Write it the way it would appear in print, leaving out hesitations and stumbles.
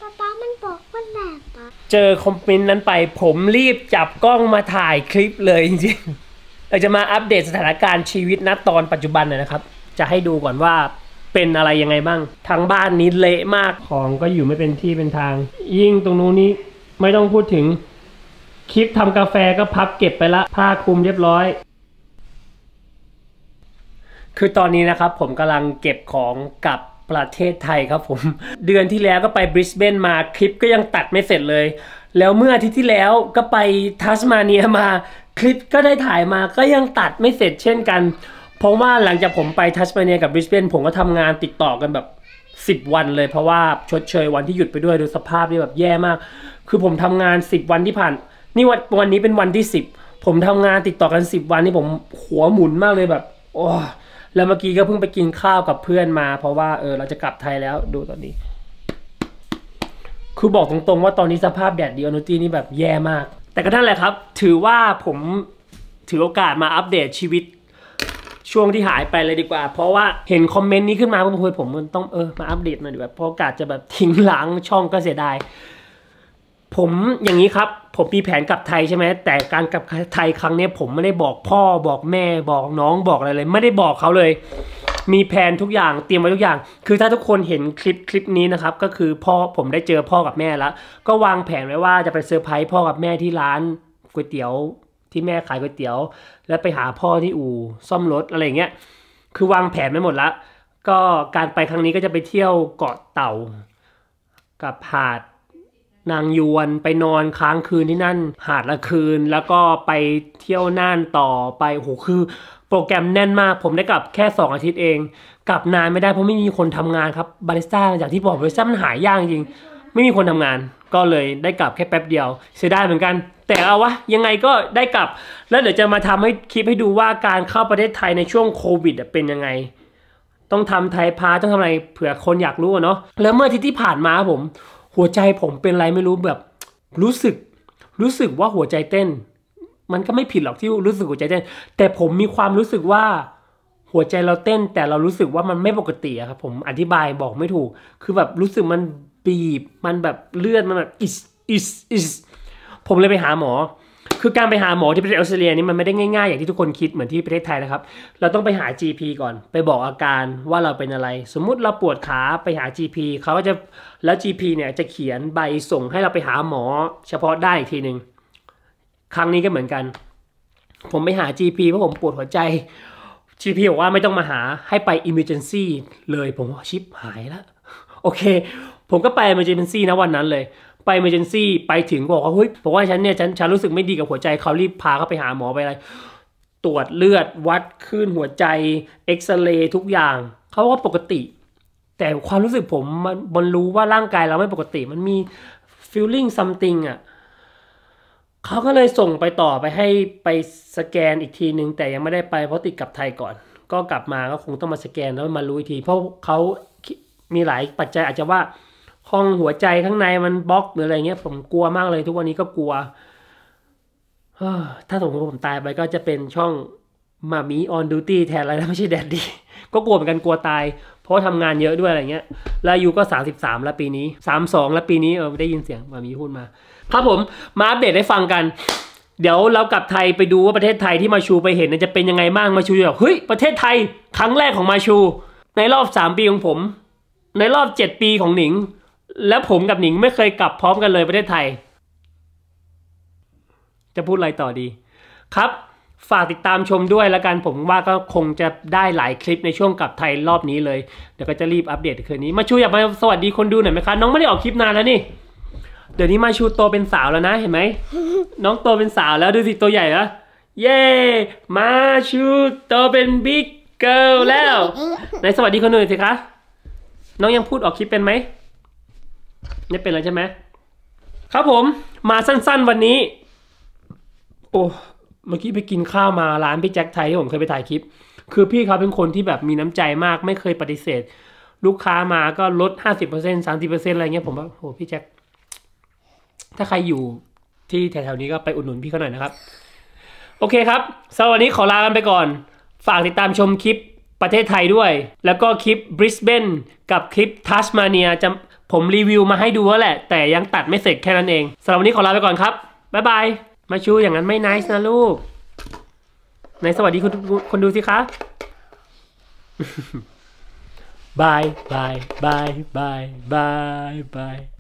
ป๊ามันบอกว่าแหลกปะเจอคอมเมนต์นั้นไปผมรีบจับกล้องมาถ่ายคลิปเลยจริงๆเราจะมาอัปเดตสถานการณ์ชีวิตณตอนปัจจุบันนะครับจะให้ดูก่อนว่าเป็นอะไรยังไงบ้างทางบ้านนี้เละมากของก็อยู่ไม่เป็นที่เป็นทางยิ่งตรงนู้นนี้ไม่ต้องพูดถึงคลิปทำกาแฟก็พับเก็บไปละผ้าคลุมเรียบร้อยคือตอนนี้นะครับผมกำลังเก็บของกับประเทศไทยครับผมเดือนที่แล้วก็ไปบริสเบนมาคลิปก็ยังตัดไม่เสร็จเลยแล้วเมื่ออาทิตย์ที่แล้วก็ไปทัสมาเนียมาคลิปก็ได้ถ่ายมาก็ยังตัดไม่เสร็จเช่นกันเพราะว่าหลังจากผมไปทัสมาเนียกับบริสเบนผมก็ทำงานติดต่อกันแบบ10 วันเลยเพราะว่าชดเชยวันที่หยุดไปด้วยดูสภาพนี่แบบแย่มากคือผมทำงาน10 วันที่ผ่านนี่วันนี้เป็นวันที่10ผมทำงานติดต่อกัน10 วันนี่ผมหัวหมุนมากเลยแบบโอ้แล้วเมื่อกี้ก็เพิ่งไปกินข้าวกับเพื่อนมาเพราะว่าเราจะกลับไทยแล้วดูตอนนี้คือบอกตรงๆว่าตอนนี้สภาพแดดดีอนุตีนี่แบบแย่มากแต่ก็นั่นแหละครับถือว่าผมถือโอกาสมาอัปเดตชีวิตช่วงที่หายไปเลยดีกว่าเพราะว่าเห็นคอมเมนต์นี้ขึ้นมาผมต้องมาอัปเดตหน่อยดีกว่าเพราะกาสจะแบบทิ้งล้างช่องก็เสียดายผมอย่างนี้ครับผมมีแผนกลับไทยใช่ไหมแต่การกลับไทยครั้งนี้ผมไม่ได้บอกพ่อบอกแม่บอกน้องบอกอะไรเลยไม่ได้บอกเขาเลยมีแผนทุกอย่างเตรียมไว้ทุกอย่างคือถ้าทุกคนเห็นคลิปนี้นะครับก็คือผมได้เจอพ่อกับแม่แล้วก็วางแผนไว้ว่าจะไปเซอร์ไพรส์พ่อกับแม่ที่ร้านก๋วยเตี๋ยวที่แม่ขายก๋วยเตี๋ยวแล้วไปหาพ่อที่อู่ซ่อมรถอะไรเงี้ยคือวางแผนไว้หมดแล้วก็การไปครั้งนี้ก็จะไปเที่ยวเกาะเต่ากับหาดนางยวนไปนอนค้างคืนที่นั่นหาดละคืนแล้วก็ไปเที่ยวน่านต่อไปโหคือโปรแกรมแน่นมากผมได้กลับแค่2 อาทิตย์เองกลับนานไม่ได้เพราะไม่มีคนทำงานครับบาริสต้าจากที่บอกบาริสต้ามันหายากจริงไม่มีคนทำงานก็เลยได้กลับแค่แป๊บเดียวเสียดายเหมือนกันแต่เอาวะยังไงก็ได้กลับแล้วเดี๋ยวจะมาทำให้คลิปให้ดูว่าการเข้าประเทศไทยในช่วงโควิดเป็นยังไงต้องทำไทยพาต้องทำอะไรเผื่อคนอยากรู้เนาะแล้วเมื่ออาทิตย์ที่ผ่านมาผมหัวใจผมเป็นอะไรไม่รู้แบบรู้สึกว่าหัวใจเต้นมันก็ไม่ผิดหรอกที่รู้สึกหัวใจเต้นแต่ผมมีความรู้สึกว่าหัวใจเราเต้นแต่เรารู้สึกว่ามันไม่ปกติครับผมอธิบายบอกไม่ถูกคือแบบรู้สึกมันบีบมันแบบเลือดมันแบบอิสผมเลยไปหาหมอคือการไปหาหมอที่ประเทศออสเตรเลียนี่มันไม่ได้ง่ายๆอย่างที่ทุกคนคิดเหมือนที่ประเทศไทยนะครับเราต้องไปหา GP ก่อนไปบอกอาการว่าเราเป็นอะไรสมมุติเราปวดขาไปหา GP เขาก็จะแล้ว GP เนี่ยจะเขียนใบส่งให้เราไปหาหมอเฉพาะได้อีกทีหนึ่งครั้งนี้ก็เหมือนกันผมไปหา GP เพราะผมปวดหัวใจ GP บอกว่าไม่ต้องมาหาให้ไป emergency เลยผมว่าชิปหายแล้วโอเคผมก็ไป emergency นะวันนั้นเลยไป emergency ไปถึงบอกว่าเฮ้ยบอกว่าฉันรู้สึกไม่ดีกับหัวใจเขารีบพาเขาไปหาหมอไปอะไรตรวจเลือดวัดคลื่นหัวใจเอ็กซเรย์ทุกอย่างเขาว่าปกติแต่ความรู้สึกผมมันรู้ว่าร่างกายเราไม่ปกติมันมี feeling something อ่ะเขาก็เลยส่งไปต่อไปให้ไปสแกนอีกทีนึงแต่ยังไม่ได้ไปเพราะติดกับไทยก่อนก็กลับมาก็คงต้องมาสแกนแล้วมารู้อีกทีเพราะเขามีหลายปัจจัยอาจจะว่าห้องหัวใจข้างในมันบล็อกหรืออะไรเงี้ยผมกลัวมากเลยทุกวันนี้ก็กลัวถ้าสมมติผมตายไปก็จะเป็นช่องมามีออนดิวตี้แทนอะไรแล้วไม่ใช่แดดดี้ก็กลัวเหมือนกันกลัวตายเพราะทำงานเยอะด้วยอะไรเงี้ยแล้วอายุก็33แล้วปีนี้32แล้วปีนี้ได้ยินเสียงมามีพูดมาครับผมมาอัปเดตให้ฟังกันเดี๋ยวเรากลับไทยไปดูว่าประเทศไทยที่มาชูไปเห็นจะเป็นยังไงบ้างมาชูแบบเฮ้ยประเทศไทยครั้งแรกของมาชูในรอบ3 ปีของผมในรอบ7 ปีของหนิงแล้วผมกับหนิงไม่เคยกลับพร้อมกันเลยประเทศไทยจะพูดอะไรต่อดีครับฝากติดตามชมด้วยแล้วกันผมว่าก็คงจะได้หลายคลิปในช่วงกลับไทยรอบนี้เลยเดี๋ยวก็จะรีบอัปเดตคืนนี้มาชูอยากมาสวัสดีคนดูหน่อยไหมคะน้องไม่ได้ออกคลิปนานแล้วนี่เดี๋ยวนี้มาชูโตเป็นสาวแล้วนะเห็นไหมน้องโตเป็นสาวแล้วดูสิตัวใหญ่แล้วเย้มาชูโตเป็นบิ๊กเกิร์ลแล้วไหนสวัสดีคนหนึ่งสิคะน้องยังพูดออกคลิปเป็นไหมไม่เป็นแล้วใช่ไหมครับผมมาสั้นๆวันนี้โอ้เมื่อกี้ไปกินข้าวมาร้านพี่แจ็คไทยที่ผมเคยไปถ่ายคลิปคือพี่เขาเป็นคนที่แบบมีน้ำใจมากไม่เคยปฏิเสธลูกค้ามาก็ลด 50% 30% อะไรเงี้ยผมว่าโอ้พี่แจ็คถ้าใครอยู่ที่แถวๆนี้ก็ไปอุดหนุนพี่เขาหน่อยนะครับโอเคครับสำหรับวันนี้ขอลากันไปก่อนฝากติดตามชมคลิปประเทศไทยด้วยแล้วก็คลิปบริสเบนกับคลิปทัสมาเนียจะผมรีวิวมาให้ดูแล้วแหละแต่ยังตัดไม่เสร็จแค่นั้นเองสำหรับวันนี้ขอลาไปก่อนครับบ๊ายบายมาชูอย่างนั้นไม่ไนส์นะลูกไหนสวัสดีคนดูสิคะบายบายบายบายบายบาย